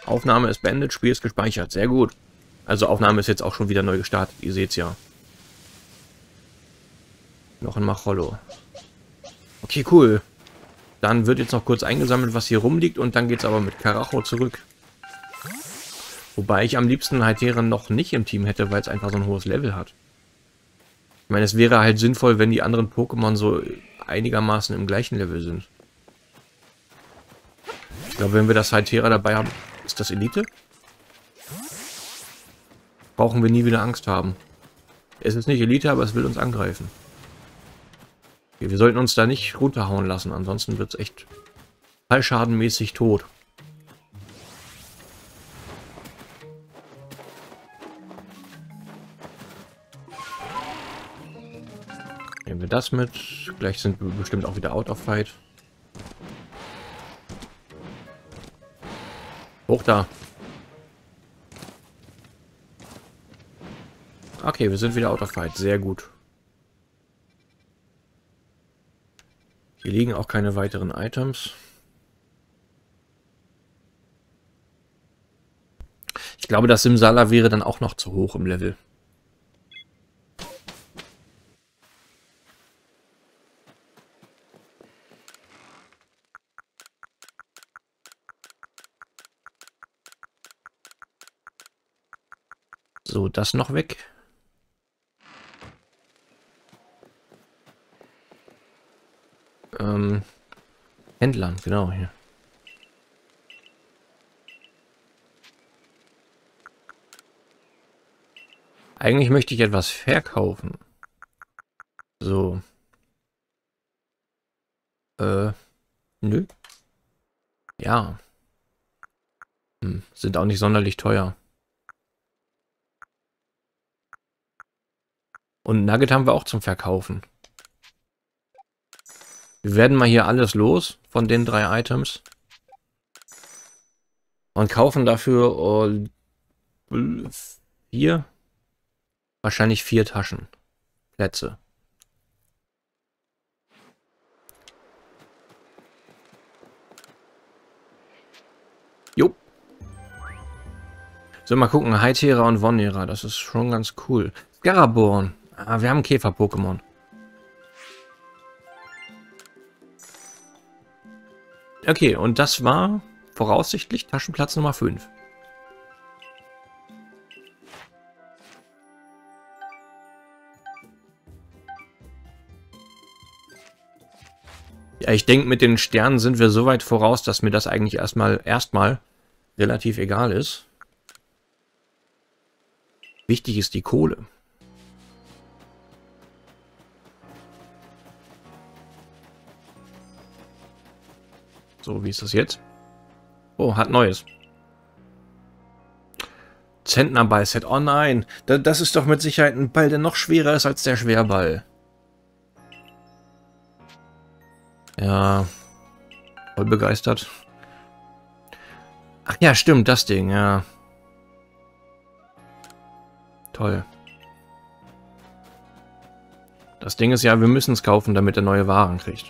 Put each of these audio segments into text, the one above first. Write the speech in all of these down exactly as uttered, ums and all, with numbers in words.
Aufnahme ist beendet, Spiel ist gespeichert. Sehr gut. Also Aufnahme ist jetzt auch schon wieder neu gestartet. Ihr seht's ja. Noch ein Machollo. Okay, cool. Dann wird jetzt noch kurz eingesammelt, was hier rumliegt. Und dann geht's aber mit Karacho zurück. Wobei ich am liebsten Halteren noch nicht im Team hätte, weil es einfach so ein hohes Level hat. Ich meine, es wäre halt sinnvoll, wenn die anderen Pokémon so einigermaßen im gleichen Level sind. Ich glaube, wenn wir das Haltera dabei haben... Ist das Elite? Brauchen wir nie wieder Angst haben. Es ist nicht Elite, aber es will uns angreifen. Okay, wir sollten uns da nicht runterhauen lassen, ansonsten wird es echt fallschadenmäßig tot. Nehmen wir das mit. Gleich sind wir bestimmt auch wieder out of fight. Hoch da. Okay, wir sind wieder out of fight. Sehr gut. Hier liegen auch keine weiteren Items. Ich glaube, das Simsala wäre dann auch noch zu hoch im Level. So, das noch weg. Ähm, Händlern, genau hier. Eigentlich möchte ich etwas verkaufen. So. Äh, nö. Ja. Hm, sind auch nicht sonderlich teuer. Und Nugget haben wir auch zum Verkaufen. Wir werden mal hier alles los von den drei Items. Und kaufen dafür äh, vier, wahrscheinlich vier Taschenplätze. Jo. So, mal gucken. Haltera und Vonera, das ist schon ganz cool. Scaraborn. Ah, wir haben Käfer-Pokémon. Okay, und das war voraussichtlich Taschenplatz Nummer fünf. Ja, ich denke, mit den Sternen sind wir so weit voraus, dass mir das eigentlich erstmal erstmal relativ egal ist. Wichtig ist die Kohle. So, wie ist das jetzt? Oh, hat Neues. Zentnerball-Set. Oh nein, das ist doch mit Sicherheit ein Ball, der noch schwerer ist als der Schwerball. Ja, voll begeistert. Ach ja, stimmt, das Ding, ja. Toll. Das Ding ist ja, wir müssen es kaufen, damit er neue Waren kriegt.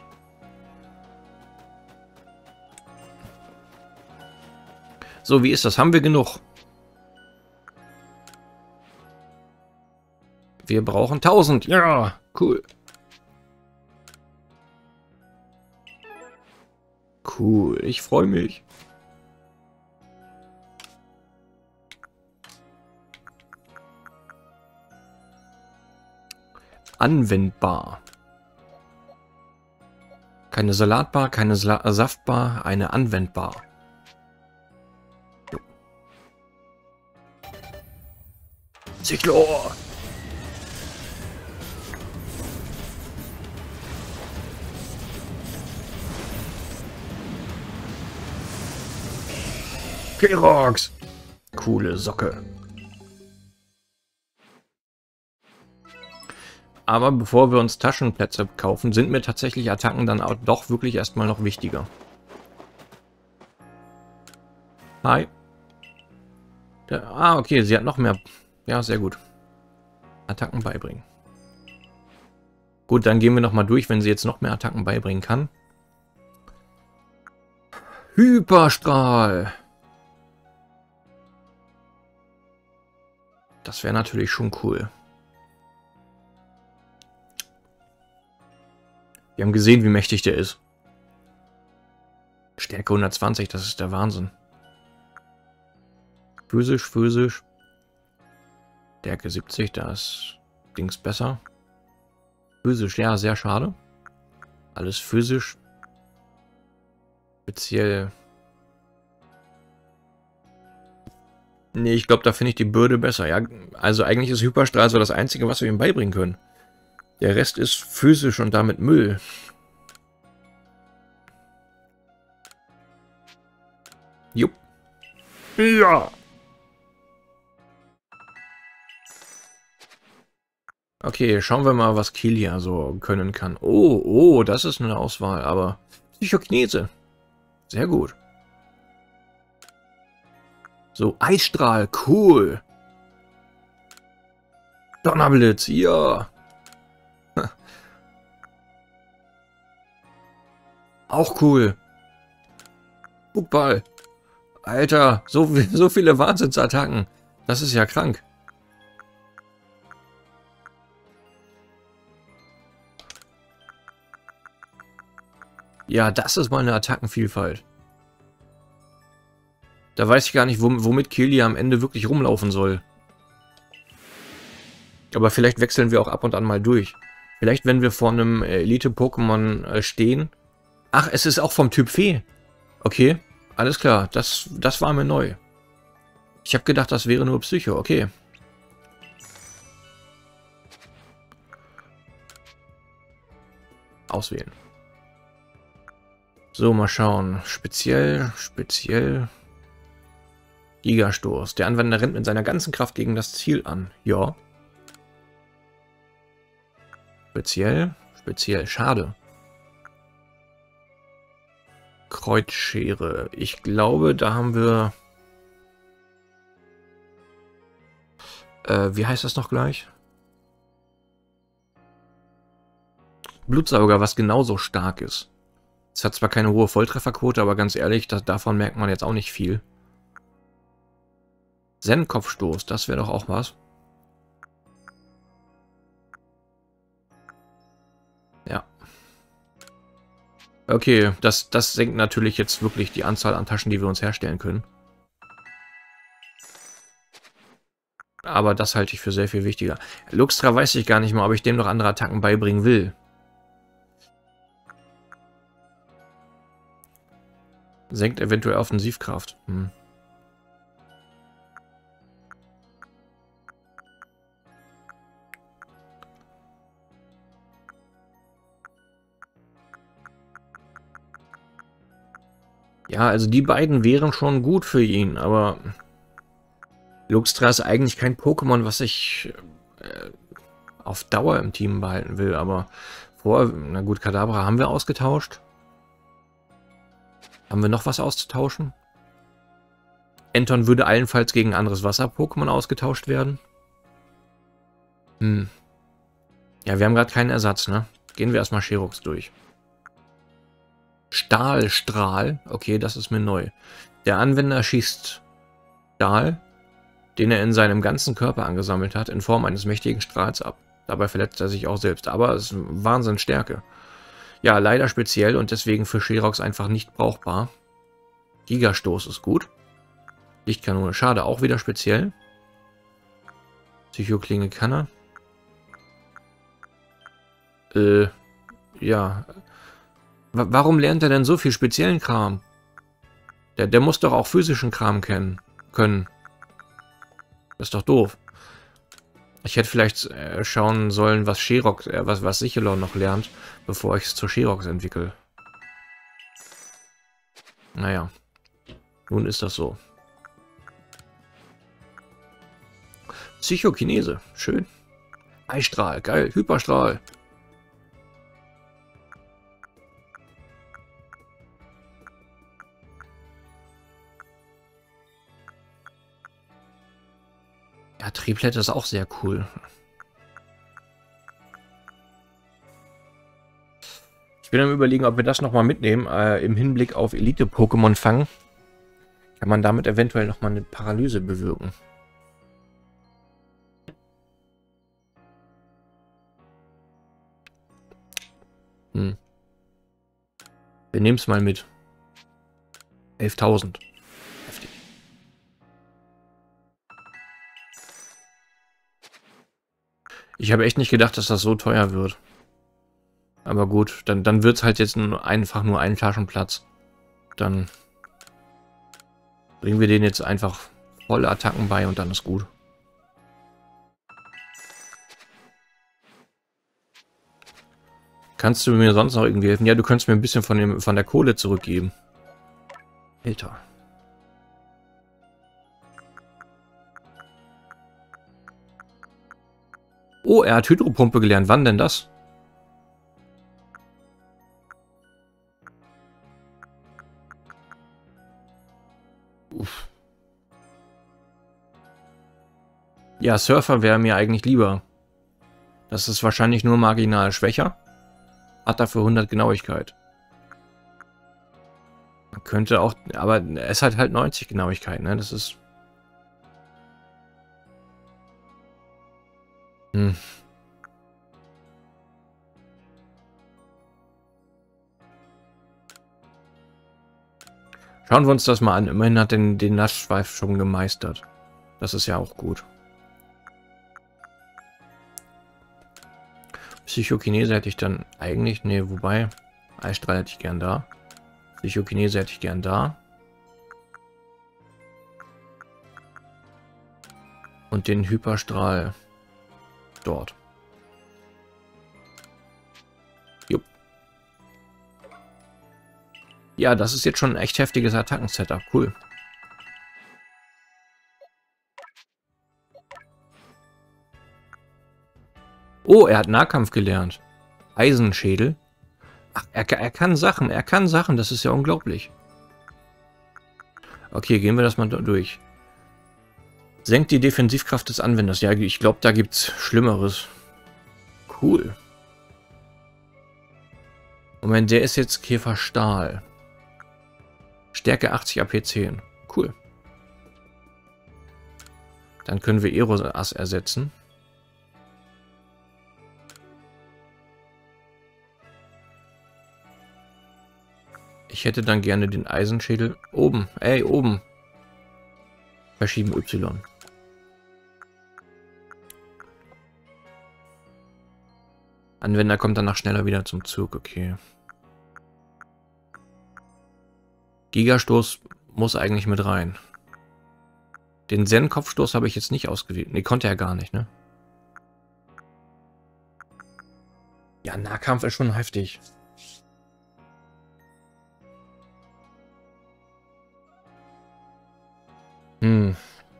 So, wie ist das? Haben wir genug? Wir brauchen tausend. Ja, cool. Cool, ich freue mich. Anwendbar. Keine Salatbar, keine Sla Saftbar, eine Anwendbar. Cyclor! Kerox! Coole Socke. Aber bevor wir uns Taschenplätze kaufen, sind mir tatsächlich Attacken dann auch doch wirklich erstmal noch wichtiger. Hi. Der, ah, okay, sie hat noch mehr. Ja, sehr gut. Attacken beibringen. Gut, dann gehen wir noch mal durch, wenn sie jetzt noch mehr Attacken beibringen kann. Hyperstrahl. Das wäre natürlich schon cool. Wir haben gesehen, wie mächtig der ist. Stärke hundertzwanzig, das ist der Wahnsinn. Physisch, physisch. Stärke siebzig, da ist Dings besser. Physisch, ja, sehr schade. Alles physisch. Speziell. Nee, ich glaube, da finde ich die Bürde besser. Ja, also eigentlich ist Hyperstrahl so das Einzige, was wir ihm beibringen können. Der Rest ist physisch und damit Müll. Jupp. Ja. Okay, schauen wir mal, was Killia so können kann. Oh, oh, das ist eine Auswahl, aber Psychokinese. Sehr gut. So, Eisstrahl, cool. Donnerblitz, ja. Auch cool. Spuckball. Alter, so, so viele Wahnsinnsattacken. Das ist ja krank. Ja, das ist mal eine Attackenvielfalt. Da weiß ich gar nicht, womit Killia am Ende wirklich rumlaufen soll. Aber vielleicht wechseln wir auch ab und an mal durch. Vielleicht, wenn wir vor einem Elite-Pokémon stehen. Ach, es ist auch vom Typ Fee. Okay, alles klar. Das, das war mir neu. Ich habe gedacht, das wäre nur Psycho. Okay. Auswählen. So, mal schauen. Speziell, speziell. Gigastoß. Der Anwender rennt mit seiner ganzen Kraft gegen das Ziel an. Ja. Speziell, speziell. Schade. Kreuzschere. Ich glaube, da haben wir... Äh, wie heißt das noch gleich? Blutsauger, was genauso stark ist. Es hat zwar keine hohe Volltrefferquote, aber ganz ehrlich, das, davon merkt man jetzt auch nicht viel. Zen-Kopfstoß, das wäre doch auch was. Ja. Okay, das, das senkt natürlich jetzt wirklich die Anzahl an Taschen, die wir uns herstellen können. Aber das halte ich für sehr viel wichtiger. Luxtra weiß ich gar nicht mal, ob ich dem noch andere Attacken beibringen will. Senkt eventuell Offensivkraft. Hm. Ja, also die beiden wären schon gut für ihn, aber Luxtra ist eigentlich kein Pokémon, was ich äh, auf Dauer im Team behalten will, aber vor, na gut, Kadabra haben wir ausgetauscht. Haben wir noch was auszutauschen? Enton würde allenfalls gegen ein anderes Wasser-Pokémon ausgetauscht werden. Hm. Ja, wir haben gerade keinen Ersatz, ne? Gehen wir erstmal Sherox durch. Stahlstrahl. Okay, das ist mir neu. Der Anwender schießt Stahl, den er in seinem ganzen Körper angesammelt hat, in Form eines mächtigen Strahls ab. Dabei verletzt er sich auch selbst, aber es ist Wahnsinnsstärke. Ja, leider speziell und deswegen für Sherox einfach nicht brauchbar. Gigastoß ist gut. Lichtkanone, schade, auch wieder speziell. Psychoklinge kann er. Äh, ja. W warum lernt er denn so viel speziellen Kram? Der, der muss doch auch physischen Kram kennen können. Das ist doch doof. Ich hätte vielleicht äh, schauen sollen, was Sherox, äh, was, was Sichelon noch lernt, bevor ich es zur Sherox entwickle. Naja. Nun ist das so. Psychokinese. Schön. Eisstrahl. Geil. Hyperstrahl. Ja, Triplette ist auch sehr cool. Ich bin am Überlegen, ob wir das nochmal mitnehmen, äh, im Hinblick auf Elite-Pokémon fangen. Kann man damit eventuell nochmal eine Paralyse bewirken. Hm. Wir nehmen es mal mit. elftausend. Heftig. Ich habe echt nicht gedacht, dass das so teuer wird. Aber gut, dann, dann wird es halt jetzt einfach nur ein Taschenplatz. Dann bringen wir denen jetzt einfach volle Attacken bei und dann ist gut. Kannst du mir sonst noch irgendwie helfen? Ja, du könntest mir ein bisschen von, dem, von der Kohle zurückgeben. Alter. Oh, er hat Hydropumpe gelernt. Wann denn das? Uff. Ja, Surfer wäre mir eigentlich lieber. Das ist wahrscheinlich nur marginal schwächer. Hat dafür hundert Genauigkeit. Man könnte auch, aber es hat halt neunzig Genauigkeit, ne? Das ist... Hm. Schauen wir uns das mal an. Immerhin hat den, den Nassschweif schon gemeistert. Das ist ja auch gut. Psychokinese hätte ich dann eigentlich... Ne, wobei... Eisstrahl hätte ich gern da. Psychokinese hätte ich gern da. Und den Hyperstrahl dort. Jupp. Ja, das ist jetzt schon ein echt heftiges Attacken-Setup. Cool. Oh, er hat Nahkampf gelernt. Eisenschädel. Ach, er, er kann Sachen. Er kann Sachen. Das ist ja unglaublich. Okay, gehen wir das mal durch. Senkt die Defensivkraft des Anwenders. Ja, ich glaube, da gibt es Schlimmeres. Cool. Moment, der ist jetzt Käferstahl. Stärke achtzig A P zehn. Cool. Dann können wir Eros ersetzen. Ich hätte dann gerne den Eisenschädel. Oben. Ey, oben. Verschieben Y. Anwender kommt danach schneller wieder zum Zug. Okay. Gigastoß muss eigentlich mit rein. Den Zen-Kopfstoß habe ich jetzt nicht ausgewählt. Ne, konnte er gar nicht, ne? Ja, Nahkampf ist schon heftig. Hm.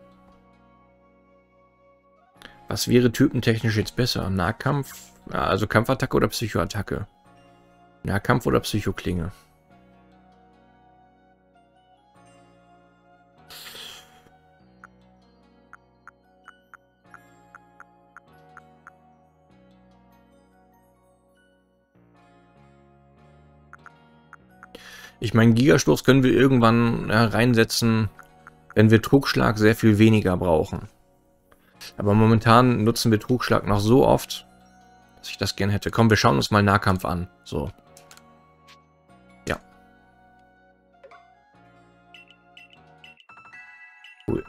Was wäre typentechnisch jetzt besser? Nahkampf, also Kampfattacke oder Psychoattacke? Nahkampf oder Psychoklinge? Ich meine, Gigastoß können wir irgendwann ja, reinsetzen, wenn wir Trugschlag sehr viel weniger brauchen. Aber momentan nutzen wir Trugschlag noch so oft, dass ich das gern hätte. Komm, wir schauen uns mal Nahkampf an. So. Ja. Cool.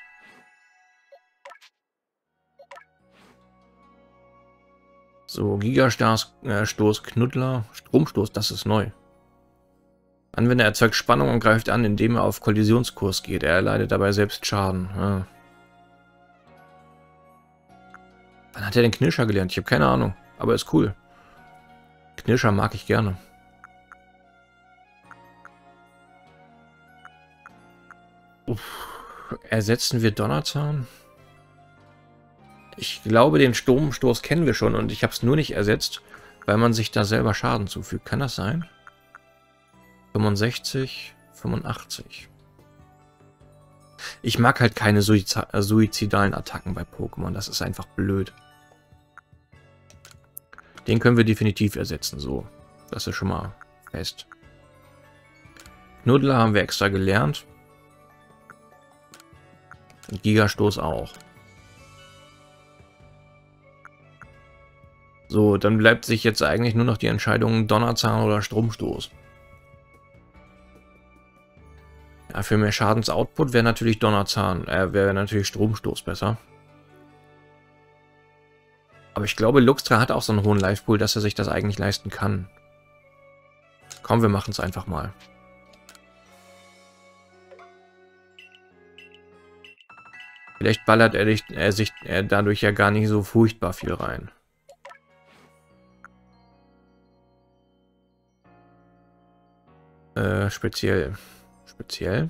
So, Gigastoß, äh, Stoß, Knuddler, Stromstoß, das ist neu. Anwender erzeugt Spannung und greift an, indem er auf Kollisionskurs geht. Er erleidet dabei selbst Schaden. Ja. Wann hat er den Knirscher gelernt? Ich habe keine Ahnung. Aber ist cool. Knirscher mag ich gerne. Uff. Ersetzen wir Donnerzahn? Ich glaube, den Sturmstoß kennen wir schon und ich habe es nur nicht ersetzt, weil man sich da selber Schaden zufügt. Kann das sein? fünfundsechzig, fünfundachtzig. Ich mag halt keine Suiz- suizidalen Attacken bei Pokémon. Das ist einfach blöd. Den können wir definitiv ersetzen. So, das ist schon mal fest. Knuddler haben wir extra gelernt. Und Gigastoß auch. So, dann bleibt sich jetzt eigentlich nur noch die Entscheidung Donnerzahn oder Stromstoß. Ja, für mehr Schadensoutput wäre natürlich Donnerzahn, äh, wäre natürlich Stromstoß besser. Aber ich glaube, Luxtra hat auch so einen hohen Life-Pool, dass er sich das eigentlich leisten kann. Komm, wir machen es einfach mal. Vielleicht ballert er, dich, er sich er dadurch ja gar nicht so furchtbar viel rein. Äh, speziell. Speziell.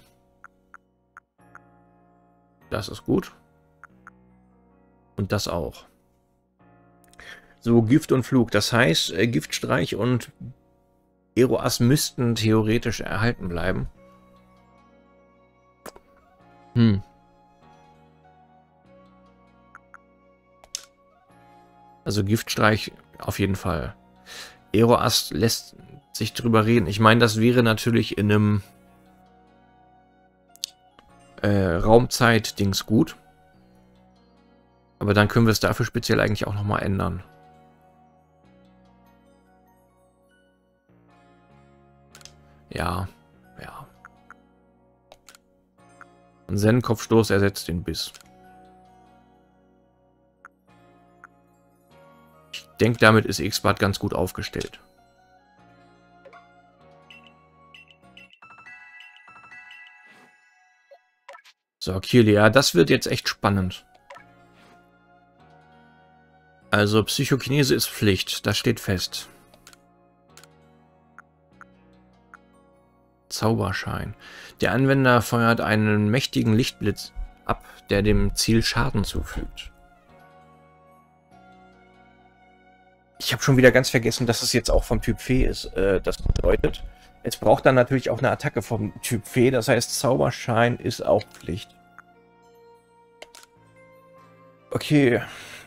Das ist gut. Und das auch. So, Gift und Flug. Das heißt, äh, Giftstreich und Eroas müssten theoretisch erhalten bleiben. Hm. Also Giftstreich auf jeden Fall. Eroas lässt sich drüber reden. Ich meine, das wäre natürlich in einem äh, Raumzeit-Dings gut. Aber dann können wir es dafür speziell eigentlich auch nochmal ändern. Ja, ja. Ein Zen-Kopfstoß ersetzt den Biss. Ich denke, damit ist X-Bart ganz gut aufgestellt. So, Kirli, ja, das wird jetzt echt spannend. Also, Psychokinese ist Pflicht, das steht fest. Zauberschein. Der Anwender feuert einen mächtigen Lichtblitz ab, der dem Ziel Schaden zufügt. Ich habe schon wieder ganz vergessen, dass es jetzt auch vom Typ Fee ist. Äh, das bedeutet, es braucht dann natürlich auch eine Attacke vom Typ Fee. Das heißt, Zauberschein ist auch Pflicht. Okay.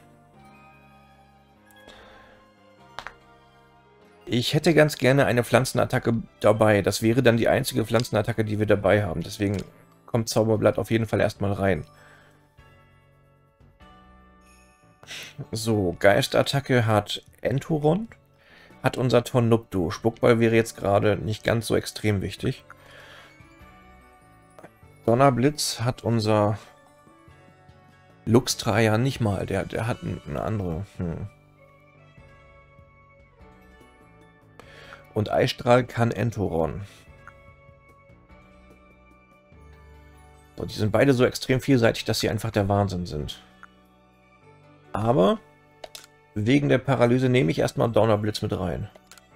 Ich hätte ganz gerne eine Pflanzenattacke dabei. Das wäre dann die einzige Pflanzenattacke, die wir dabei haben. Deswegen kommt Zauberblatt auf jeden Fall erstmal rein. So, Geistattacke hat Entoron. Hat unser Tornupto. Spuckball wäre jetzt gerade nicht ganz so extrem wichtig. Donnerblitz hat unser Luxtra ja nicht mal. Der, der hat eine andere. Hm. Und Eisstrahl kann Entoron. So, die sind beide so extrem vielseitig, dass sie einfach der Wahnsinn sind. Aber wegen der Paralyse nehme ich erstmal Donnerblitz mit rein.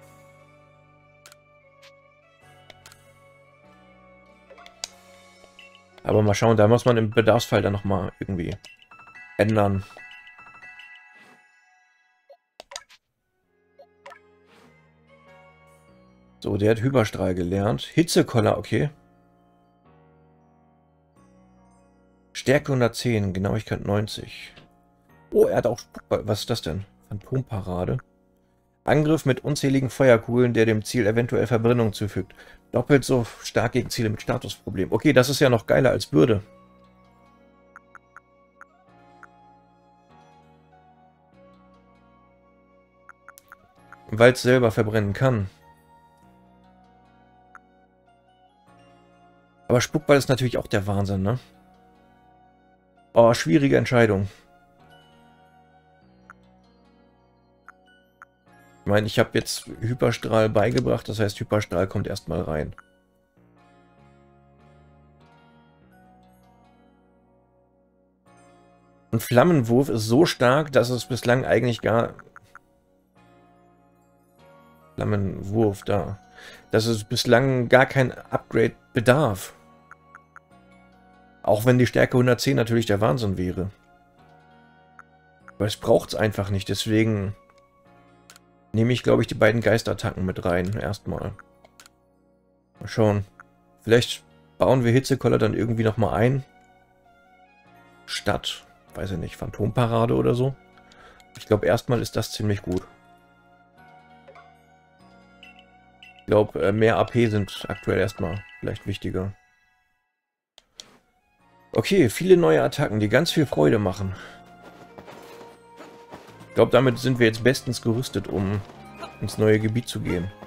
Aber mal schauen, da muss man im Bedarfsfall dann nochmal irgendwie ändern. So, der hat Hyperstrahl gelernt. Hitzekoller, okay. Stärke hundertzehn, Genauigkeit neunzig. Oh, er hat auch Spuckball. Was ist das denn? Phantomparade. Angriff mit unzähligen Feuerkugeln, der dem Ziel eventuell Verbrennung zufügt. Doppelt so stark gegen Ziele mit Statusproblem. Okay, das ist ja noch geiler als Bürde. Weil es selber verbrennen kann. Aber Spuckball ist natürlich auch der Wahnsinn, ne? Oh, schwierige Entscheidung. Ich meine, ich habe jetzt Hyperstrahl beigebracht, das heißt, Hyperstrahl kommt erstmal rein. Ein Flammenwurf ist so stark, dass es bislang eigentlich gar... Flammenwurf, da. Dass es bislang gar kein Upgrade bedarf. Auch wenn die Stärke hundertzehn natürlich der Wahnsinn wäre. Aber es braucht es einfach nicht, deswegen nehme ich, glaube ich, die beiden Geistattacken mit rein, erstmal. Mal schauen. Vielleicht bauen wir Hitzekoller dann irgendwie nochmal ein. Statt, weiß ich nicht, Phantomparade oder so. Ich glaube, erstmal ist das ziemlich gut. Ich glaube, mehr A P sind aktuell erstmal vielleicht wichtiger. Okay, viele neue Attacken, die ganz viel Freude machen. Ich glaube, damit sind wir jetzt bestens gerüstet, um ins neue Gebiet zu gehen.